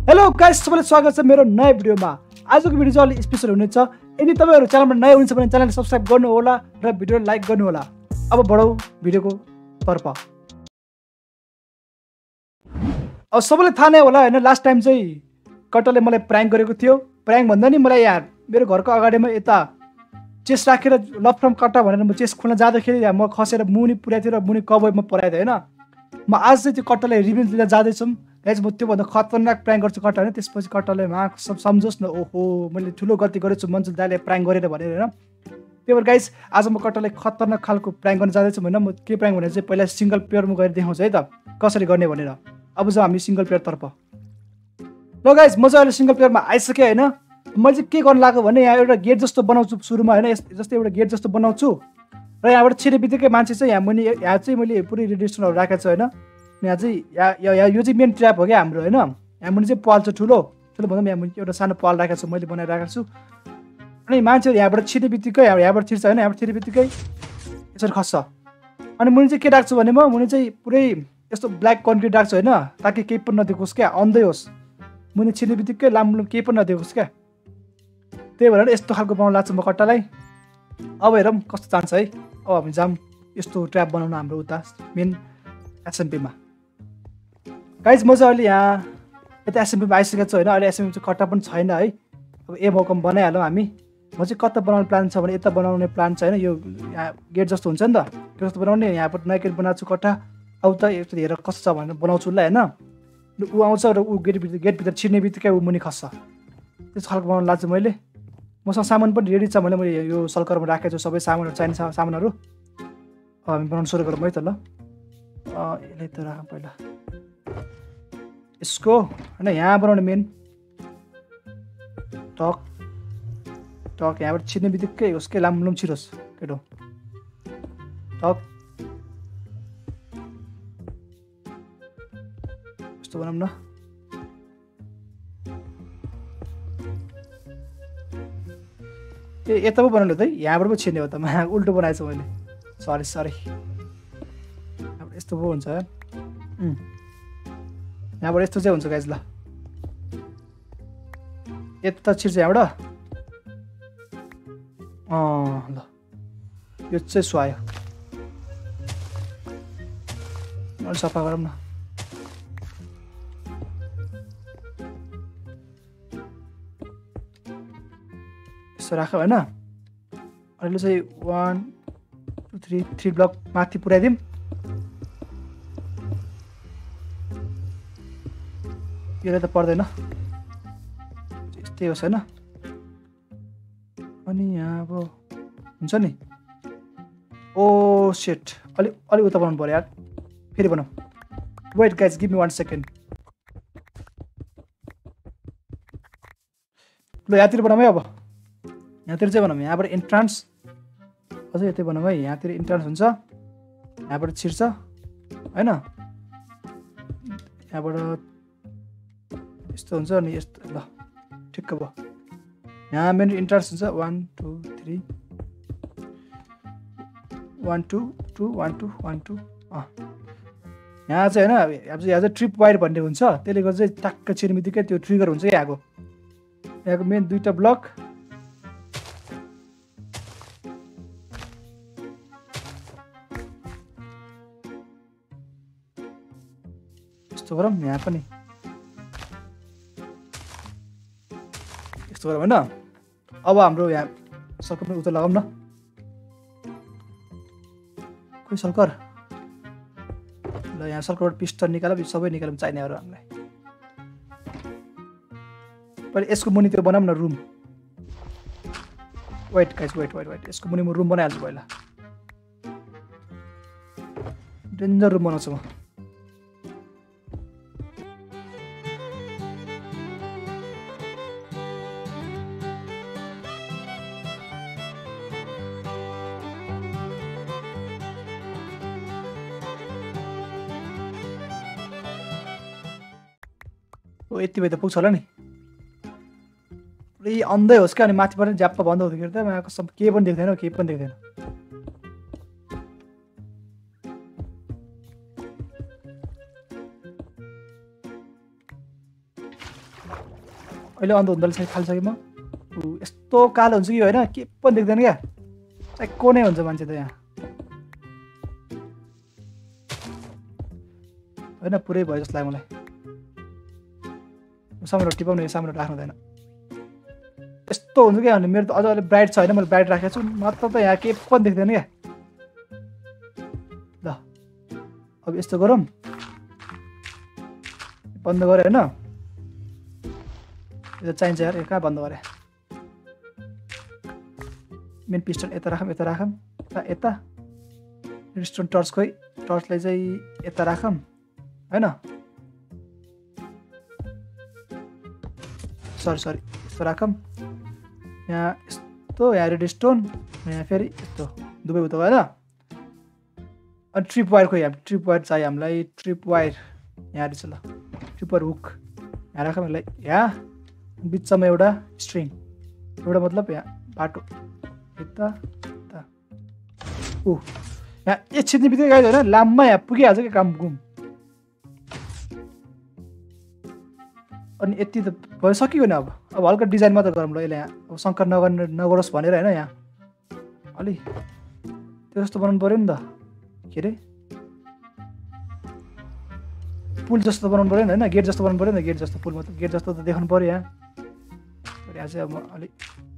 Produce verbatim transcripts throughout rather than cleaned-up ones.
Hello guys, सबैलाई स्वागत छ मेरो नयाँ भिडियोमा। आजको भिडियो चाहिँ अलि स्पेशल हुनेछ। यदि तपाईहरु च्यानलमा नयाँ हुनुहुन्छ भने च्यानललाई सब्स्क्राइब गर्नु होला र भिडियोलाई लाइक गर्नु होला। अब बढौं भिडियोको तर्फ। अब सबैलाई थाहा नै होला हैन, लास्ट टाइम चाहिँ कट्टाले मलाई प्राङ्क गरेको थियो। प्राङ्क भन्दा नि मलाई यार मेरो घरको अगाडिमा यता चेस राखेर लभ फ्रम कट्टा भनेर म चेस खोल्न जाँदाखेरि म खसेर मुनि पुर्याएको थिएँ र मुनि कबोयमा पराएको थिएँ हैन। म आज चाहिँ त्यो कट्टालाई रिभेन्ज लिन जाँदैछु। गाइस म त्योभन्दा खतरनाक प्राङ्क गर्छु कट्टा हैन। त्यसपछि कट्टाले मा सब सम्झोस् न, ओहो मैले ठुलो गल्ती गरेछु मन्जुल दाइले प्राङ्क गरेर भनेर हैन। त्यही भएर गाइस आज म कट्टालाई खतरनाक खालको प्राङ्क गर्न जाँदैछु हैन। म के प्राङ्क भनेर चाहिँ पहिला सिंगल प्लेयरमा गएर देखाउँछु है त कसरी गर्ने भनेर। अब जाउँ हामी सिंगल प्लेयर तर्फ। ल गाइस म चाहिँ अहिले सिंगल प्लेयरमा आइसकेँ हैन। मैले चाहिँ के गर्न लाग्यो भने यहाँ एउटा गेट जस्तो बनाउँछु सुरुमा हैन, जस्तै एउटा गेट जस्तो बनाउँछु र यहाँबाट छिरे बित्तिकै मान्छे चाहिँ यहाँ मुनि यहाँ चाहिँ मैले पुरै रेडिएसनहरू राखेको छु हैन। यहाँ चाहिँ यहाँ यो चाहिँ मेन ट्र्याप हो क्या हाम्रो हैन। यहाँ मुनि चाहिँ पाल छ ठुलो ठुलो भन्दा पनि यहाँ मुनि एउटा सानो पाल राखेको छु, मैले बनाएर राखेको छु। अनि मान्छेहरू यहाँबाट छिर्ने बित्तिकै यहाँबाट छिर्छ हैन, यहाँबाट छिर्ने बित्तिकै यसरी खस्छ। अनि मुनि चाहिँ के राख्छु भने म मुनि चाहिँ पुरै यस्तो ब्ल्याक कन्क्रिट राख्छु हैन, ताकि केही पनि नदेखोस् क्या, अन्धै होस्। मुनि छिर्ने बित्तिकै लामो केही पनि नदेखोस् क्या। त्यही भएर यस्तो खालको बनाउन लाग्छ म कट्टालाई। अब हेरौँ कस्तो चाहन्छ है। अब हामी जाऊँ यस्तो ट्र्याप बनाउन हाम्रो उता मेन एसएमपीमा। गाइज म चाहिँ अहिले यहाँ यता एसएमपीमा आइसकेको छु होइन। अहिले एसएमपी चाहिँ कट्टा पनि छैन है। अब ए मौकामा बनाइहालौँ हामी। म चाहिँ कता बनाउने प्लान छ भने यता बनाउने प्लान छ होइन। यो यहाँ गेट जस्तो हुन्छ नि त, त्यो जस्तो बनाउने। यहाँबाट नयाँ गेट बनाएको छु कट्टा। अब त यस्तो हेरेर कस्तो छ भनेर बनाउँछु ल होइन। ऊ आउँछ र ऊ गेटभित्र गेटभित्र छिर्ने बित्तिकै ऊ मुनि खस्छ। त्यस्तो खालको बनाउनु लाग्छ मैले। मसँग सामान पनि रेडी छ, मैले मैले यो सल्करमा राखेको छु सबै सामानहरू, चाहिने सामानहरू। हामी बनाउनु सुरु गरौँ है त ल। यसलाई त राख पहिला यसको होइन, यहाँ बनाउने मेन टक टक यहाँबाट छिर्ने बित्तिकै उसकै लामो लामो छिरोस् केटो टक। यस्तो बनाऊँ न। ए यता पो बनाउनु त है, यहाँबाट पो छिर्ने हो त। म उल्टो बनाएछु मैले, सरी सरी। यस्तो पो हुन्छ यार, यहाँबाट यस्तो चाहिँ हुन्छ गाइज। ल यता छिर्छ यहाँबाट। अँ ल यो चाहिँ सुहायो। अलिक सफा गरौँ न। यसो राख्यो होइन। अहिले चाहिँ one two three three block माथि पुऱ्याइदिउँ। यसले त पर्दैन, यस्तै होस् होइन। अनि यहाँ अब हुन्छ नि। ओ सेट, अलिक अलिक उता बनाउनु पऱ्यो यार, फेरि बनाऊ। Wait guys give me one second. ल यहाँतिर बनाऊँ है। अब यहाँतिर चाहिँ बनाऊँ, यहाँबाट इन्ट्रान्स अझै यतै बनाऊँ है। यहाँतिर इन्ट्रान्स हुन्छ, यहाँबाट छिर्छ होइन। यहाँबाट यस्तो हुन्छ नि, यस्तो ल ठिक्क भयो। यहाँ मेरो इन्ट्रान्स हुन्छ one two three one two two one two one two. अँ यहाँ चाहिँ होइन, यहाँ चाहिँ यहाँ चाहिँ ट्रिप वायर भन्ने हुन्छ, त्यसले गर्दा चाहिँ टक्क छिर्ने बित्तिकै त्यो ट्रिगर हुन्छ यहाँको। यहाँको मेन दुईवटा ब्लक यस्तो गरौँ। यहाँ पनि यस्तो गरौँ होइन। अब हाम्रो यहाँ सल्कर पनि उता लगाऊँ न। खोइ सल्कर, ल यहाँ सल्करबाट पिस्टन निकालौँ, सबै निकालौँ चाहिनेहरू हामीलाई। पहिले यसको मुनि त्यो बनाऊँ न room. Wait guys wait wait wait यसको मुनि म रुम बनाइहाल्छु पहिला। डेन्जर रुम बनाउँछु म। ओ यति भए त पुग्छ होला नि। पुरै अन्धै होस् क्या, अनि माथिबाट ज्याप्प बन्द हुँदाखेरि त म सब केही पनि देख्दैन, केही पनि देख्दैन। अहिले अन्ध हुँदो रहेछ थालिसकेँ म ऊ यस्तो कालो हुन्छ कि होइन के पनि देख्दैन क्या को नै हुन्छ मान्छे त यहाँ होइन पुरै भयो जस्तो लाग्यो मलाई सामानहरू टिपाउनु यो सामानहरू राख्नु हुँदैन यस्तो हुन्छ क्या भने मेरो त अझ अलिक ब्राइट छ होइन मैले ब्राइट राखेको छु नत्र त यहाँ के पनि देख्दैन क्या ल अब यस्तो गरौँ बन्द गरे होइन यो चाहिन्छ यार कहाँ बन्द गरे मेन पिस्टन यता राखौँ यता राखौँ यता यता रिस्टोन टर्च खोइ टर्चलाई चाहिँ यता राखौँ होइन सरी सरी यस्तो राखौँ यहाँ यस्तो यहाँ रेडस्टोन यहाँ फेरि यस्तो दुवै उता गयो अनि ट्रिप वायर खोइ हामी ट्रिप वायर चाहियो हामीलाई ट्रिप वायर यहाँ रहेछ ल ट्रिप वायर हुक यहाँ राखौँ यसलाई यहाँ बिचमा एउटा स्ट्रिङ एउटा मतलब यहाँ बाटो यता यता ऊ यहाँ एक छिट्ने बित्तिकै गाइज होइन लाममा यहाँ पुगिहाल्छ क्या काम गुम अनि यति त भइसक्यो नि अब अब हल्का डिजाइन मात्र गरौँ ल यसले यहाँ अब शङ्कर नगर्ने नगरोस् भनेर होइन यहाँ अलि त्यो जस्तो बनाउनु पऱ्यो नि त के अरे पुल जस्तो बनाउनु पऱ्यो नि होइन गेट जस्तो बनाउनु पऱ्यो नि गेट जस्तो पुल मतलब गेट जस्तो त देखाउनु पऱ्यो यहाँ यहाँ चाहिँ अब म अलिक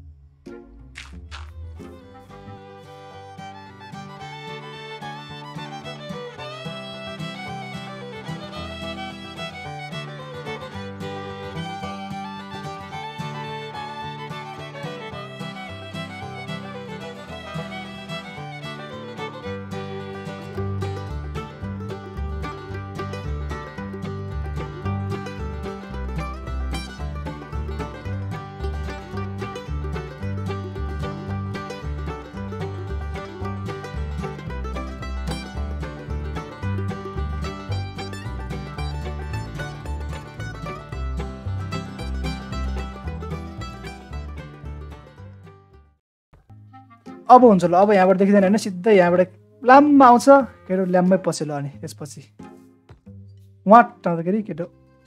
अब हुन्छ ल अब यहाँबाट देखिँदैन होइन सिधै यहाँबाट लाममा आउँछ केटो ल्याम्मै पसेलो अनि त्यसपछि वाट आउँदाखेरि केटो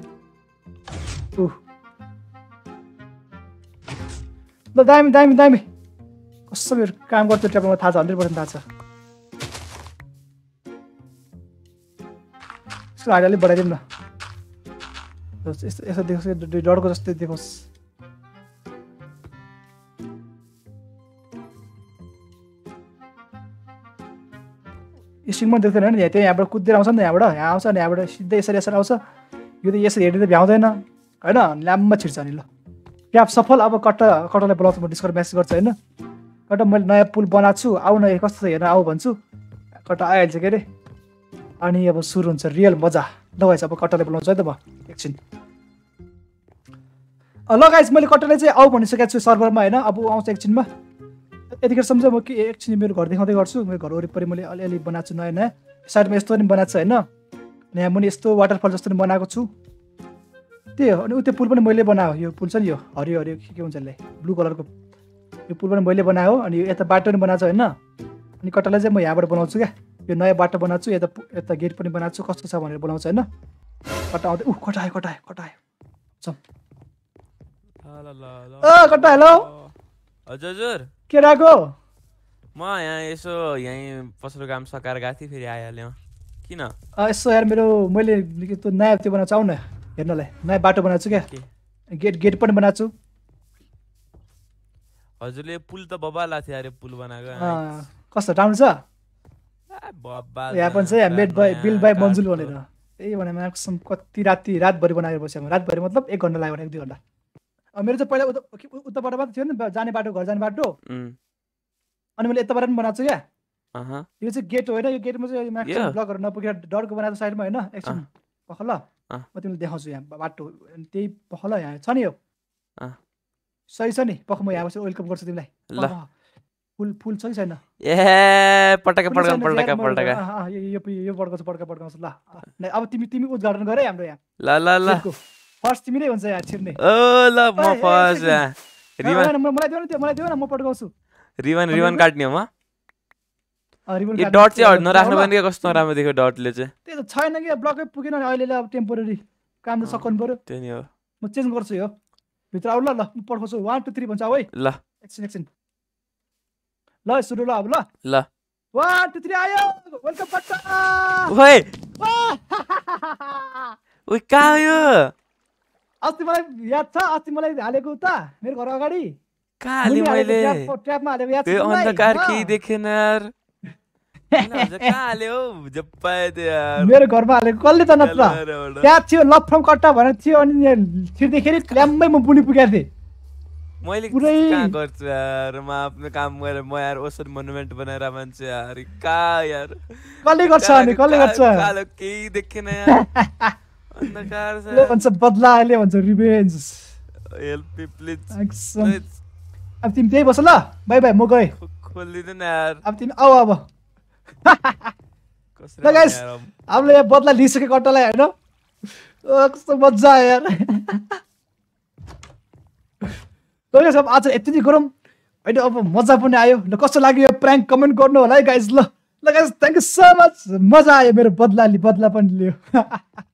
ऊ ल दामी दामी दामी कस्तो मेरो काम गर्छ ट्यापमा थाहा छ हन्ड्रेड पर्सेन्ट थाहा छ यसको हाइट अलिक बढाइदिउँ न यस्तो यस्तो देखोस् डरको जस्तै देखोस् स्ट्रिङमा देख्दैन नि त्यही यहाँबाट कुदेर आउँछ नि यहाँबाट यहाँ आउँछ नि यहाँबाट सिधै यसरी यसरी आउँछ यो त यसरी हेर्ने त भ्याउँदैन होइन ल्याम्मा छिर्छ नि ल ट्याप सफल अब कट्टा कट्टालाई बोलाउँछु म डिस्कर्ड म्यासेज गर्छु होइन कट्टा मैले नयाँ पुल बनाएको छु आऊ न कस्तो छ हेर्न आऊ भन्छु कट्टा आइहाल्छ के अरे अनि अब सुरु हुन्छ रियल मजा ल गाइस अब कट्टालाई बोलाउँछु है त म एकछिन ल गाइस मैले कट्टालाई चाहिँ आऊ भनिसकेको छु सर्भरमा होइन अब आउँछ एकछिनमा यतिखेर सम्झ म के एकछिन मेरो घर देखाउँदै गर्छु मेरो घर वरिपरि मैले अलिअलि बनाएको छु नयाँ नयाँ साइडमा यस्तो पनि बनाएको छु होइन यहाँ मुनि यस्तो वाटरफल जस्तो पनि बनाएको छु त्यही हो अनि उ त्यो पुल पनि मैले बनायो यो पुल छ नि यो हरियो हरियो के के हुन्छ यसले ब्लू कलरको यो पुल पनि मैले बनायो अनि यो यता बाटो पनि बनाएको छु होइन अनि कट्टालाई चाहिँ म यहाँबाट बनाउँछु क्या यो नयाँ बाटो बनाएको छु यता यता गेट पनि बनाएको छु कस्तो छ भनेर बनाउँछु होइन कट्टा आउँदै ऊ कट्टा आयो कट्टा आयो कट्टा आयो जाउँ ओ कट्टा हेलो हजुर के राको म यहाँ यसो यहीँ पसलो काम सकाएर गएको थिएँ फेरि आइहाल्यो किन यसो यार मेरो मैले त्यो नयाँ त्यो बनाएको छु आऊ न हेर्नलाई नयाँ बाटो बनाएको छु क्या गेट गेट पनि बनाएको छु हजुरले पुल त बबाला थियो अरे पुल बनाएको कस्तो राम्रो छ यहाँ पनि छ made by built by Manjul भनेर त्यही भने म्याक्सिमम कति राति रातभरि बनाएर बस्यो रातभरि मतलब एक घन्टा लाग्यो एक दुई घन्टा मेरो चाहिँ पहिला उता उताबाट मात्र थियो नि जाने बाटो घर जाने बाटो अनि मैले यताबाट पनि बनाएको छु क्या यो चाहिँ गेट हो होइन यो गेटमा चाहिँ म्याक्सिमम ब्लकहरू नपुगेर डरको बनाएको साइडमा होइन एकछिन पख ल म तिमीलाई देखाउँछु यहाँ बाटो त्यही पख ल यहाँ छ नि यो सही छ नि पख म यहाँ वेलकम गर्छु तिमीलाई ल फुल फुल छ कि छैन ए पटका पटका पटका पटका यो यो पड्काउँछु पड्का पड्काउँछु ल अब तिमी तिमी उद्घाटन गरे हाम्रो यहाँ ल ल ल फर्स्ट तिमी नै हुन्छ यहाँ छिर्ने ओ ल म फर्स्ट रिबन मलाई देऊ न त्यो मलाई देऊ न म पड्काउँछु रिबन रिबन काट्ने हो म यो डट चाहिँ नराख्नु पनि के कस्तो राम्रो देख्यो डटले चाहिँ त्यही त छैन कि ब्लकै पुगेन अहिले अब टेम्पोररी काम त सकाउनु पर्यो त्यही नि हो म चेन्ज गर्छु यो भित्र आउ ल ल म पठाउँछु वान टू थ्री भन्छ है ल एकछिन एकछिन ल सुरु ल अब ल ल वान टू थ्री आयो वेलकम कट्टा ओए ओए कहाँ हो यो अस्ति मलाई याद छ अस्ति मलाई हालेको उता मेरो घर अगाडि कहाँ हालेँ मैले ट्र्यापमा हालेको याद छ ए तिमीलाई? अन्धकार अँ, केही देखेन यार कहाँ हाल्यो जप्पाए त्यो यार मेरो घरमा हालेको कसले त नत्र हेलो, त्यहाँ थियो लभ फ्रम कट्टा भनेर थियो अनि यहाँ छिर्दैखेरि ल्याम्मै म बुढी पुगेको थिएँ मैले पुरै- कहाँ गर्छु यार म आफ्नो काम गरेर म यार ओसन मोनुमेन्ट बनाएर मान्छे यार कहाँ यार कसले गर्छ अनि कसले गर्छ कालो केही देखेन यार अन्धकार छ ले भन्छ बदला ले भन्छ रिभेन्ज हेल्प मी प्लिज अब तिमी त्यही बस ल बाई बाई म गएँ खोलिदिनु न यार अब तिमी आऊ अब कसरी ल गाइस यार, हामीले यहाँ बदला लिइसक्यो कट्टालाई होइन ओ, कस्तो मजा आयो यार ल गाइस अब आज यति नै गरौँ होइन अब मजा पनि आयो ल कस्तो लाग्यो यो प्र्याङ्क कमेन्ट गर्नु होला है गाइस ल ल guys thank you so much मजा आयो मेरो बदला लि बदला पनि लियो